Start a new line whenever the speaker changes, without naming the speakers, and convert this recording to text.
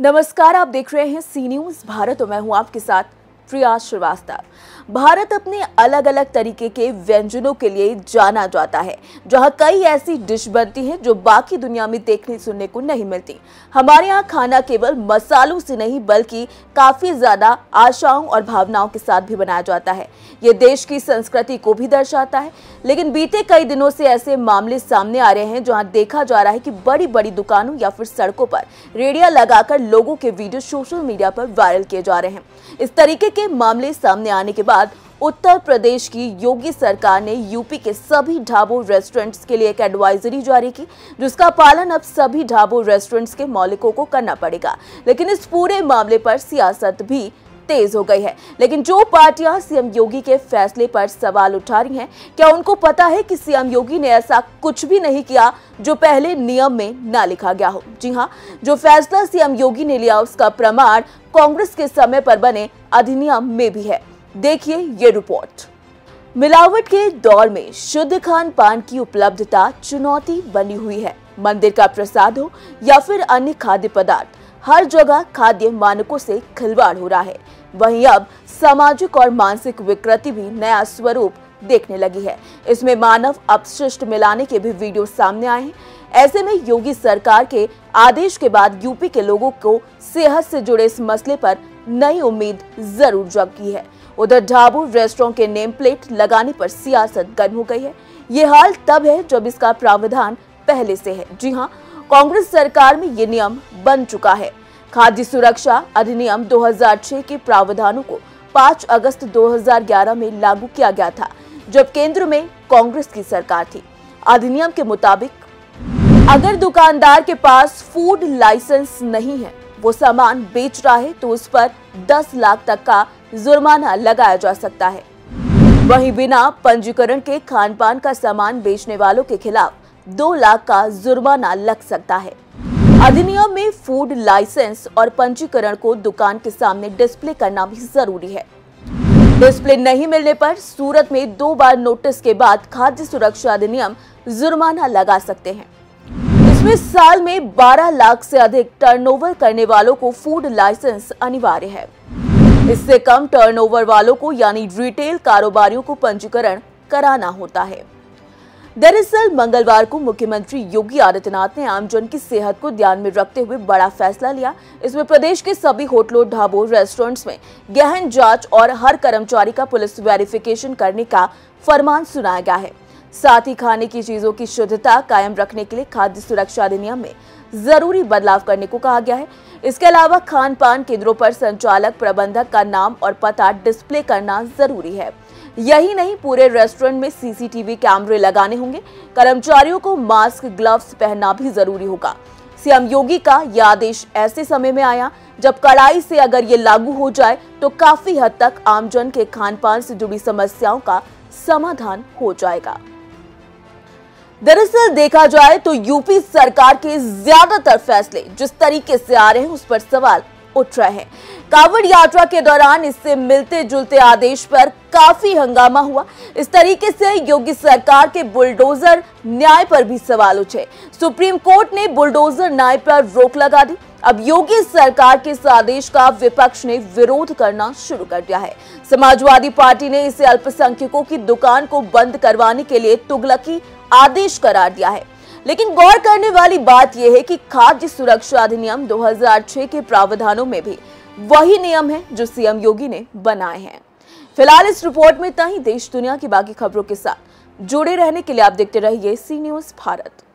नमस्कार, आप देख रहे हैं सी न्यूज भारत और मैं हूं आपके साथ प्रिया श्रीवास्तव। भारत अपने अलग अलग तरीके के व्यंजनों के लिए जाना जाता है, जहां कई ऐसी डिश बनती हैं जो बाकी दुनिया में देखने सुनने को नहीं मिलती। हमारे यहाँ खाना केवल मसालों से नहीं बल्कि काफी ज्यादा आशाओं और भावनाओं के साथ भी बनाया जाता है। ये देश की संस्कृति को भी दर्शाता है। लेकिन बीते कई दिनों से ऐसे मामले सामने आ रहे हैं जहाँ देखा जा रहा है कि बड़ी बड़ी दुकानों या फिर सड़कों पर रेडिया लगाकर लोगों के वीडियो सोशल मीडिया पर वायरल किए जा रहे हैं। इस तरीके के मामले सामने आने के बाद उत्तर प्रदेश की योगी सरकार ने यूपी के सभी ढाबों रेस्टोरेंट्स के लिए एक एडवाइजरी जारी की, जिसका पालन अब सभी ढाबों रेस्टोरेंट्स के मालिकों को करना पड़ेगा। लेकिन इस पूरे मामले पर सियासत भी तेज हो गई है। लेकिन जो पार्टियां सीएम योगी के फैसले पर सवाल उठा रही हैं, क्या उनको पता है कि सीएम योगी ने ऐसा कुछ भी नहीं किया जो पहले नियम में ना लिखा गया हो? जी हां, जो फैसला सीएम योगी ने लिया उसका प्रमाण कांग्रेस के समय पर बने अधिनियम में भी है। देखिए ये रिपोर्ट। मिलावट के दौर में शुद्ध खान पान की उपलब्धता चुनौती बनी हुई है। मंदिर का प्रसाद हो या फिर अन्य खाद्य पदार्थ, हर जगह खाद्य मानकों से खिलवाड़ हो रहा है। वहीं अब सामाजिक और मानसिक विकृति भी नया स्वरूप देखने लगी है। इसमें मानव अपशिष्ट मिलाने के भी वीडियो सामने आए हैं। ऐसे में योगी सरकार के आदेश के बाद यूपी के लोगों को सेहत से जुड़े इस मसले पर नई उम्मीद जरूर जगी है। उधर ढाबों रेस्टोरेंट के नेम प्लेट लगाने पर सियासत गर्म हो गई है। ये हाल तब है जब इसका प्रावधान पहले से है। जी हाँ, कांग्रेस सरकार में ये नियम बन चुका है। खाद्य सुरक्षा अधिनियम 2006 के प्रावधानों को 5 अगस्त 2011 में लागू किया गया था, जब केंद्र में कांग्रेस की सरकार थी। अधिनियम के मुताबिक अगर दुकानदार के पास फूड लाइसेंस नहीं है, वो सामान बेच रहा है, तो उस पर 10 लाख तक का जुर्माना लगाया जा सकता है। वहीं बिना पंजीकरण के खान पान का सामान बेचने वालों के खिलाफ 2 लाख का जुर्माना लग सकता है। अधिनियम में फूड लाइसेंस और पंजीकरण को दुकान के सामने डिस्प्ले करना भी जरूरी है। डिस्प्ले नहीं मिलने पर सूरत में 2 बार नोटिस के बाद खाद्य सुरक्षा अधिनियम जुर्माना लगा सकते हैं। इसमें साल में 12 लाख से अधिक टर्नओवर करने वालों को फूड लाइसेंस अनिवार्य है। इससे कम टर्नओवर वालों को यानी रिटेल कारोबारियों को पंजीकरण कराना होता है। दरअसल मंगलवार को मुख्यमंत्री योगी आदित्यनाथ ने आमजन की सेहत को ध्यान में रखते हुए बड़ा फैसला लिया। इसमें प्रदेश के सभी होटलों, ढाबों, रेस्टोरेंट्स में गहन जांच और हर कर्मचारी का पुलिस वेरिफिकेशन करने का फरमान सुनाया गया है। साथ ही खाने की चीजों की शुद्धता कायम रखने के लिए खाद्य सुरक्षा अधिनियम में जरूरी बदलाव करने को कहा गया है। इसके अलावा खान पान केंद्रों पर संचालक प्रबंधक का नाम और पता डिस्प्ले करना जरूरी है। यही नहीं, पूरे रेस्टोरेंट में सीसीटीवी कैमरे लगाने होंगे। कर्मचारियों को मास्क, ग्लव्स पहनना भी जरूरी होगा। सीएम योगी का यह आदेश ऐसे समय में आया जब कड़ाई से अगर ये लागू हो जाए तो काफी हद तक आमजन के खान पान से जुड़ी समस्याओं का समाधान हो जाएगा। दरअसल देखा जाए तो यूपी सरकार के ज्यादातर फैसले जिस तरीके से आ रहे हैं उस पर सवाल उठ रहे हैं। कांवड़ यात्रा के दौरान इससे मिलते जुलते आदेश पर काफी हंगामा हुआ। इस तरीके से योगी सरकार के बुलडोजर न्याय पर भी सवाल उठे। सुप्रीम कोर्ट ने बुलडोजर न्याय पर रोक लगा दी। अब योगी सरकार के इस आदेश का विपक्ष ने विरोध करना शुरू कर दिया है। समाजवादी पार्टी ने इसे अल्पसंख्यकों की दुकान को बंद करवाने के लिए तुगलकी आदेश करार दिया है। लेकिन गौर करने वाली बात यह है कि खाद्य सुरक्षा अधिनियम 2006 के प्रावधानों में भी वही नियम है जो सीएम योगी ने बनाए हैं। फिलहाल इस रिपोर्ट में इतना ही। देश दुनिया की बाकी खबरों के साथ जुड़े रहने के लिए आप देखते रहिए सी न्यूज भारत।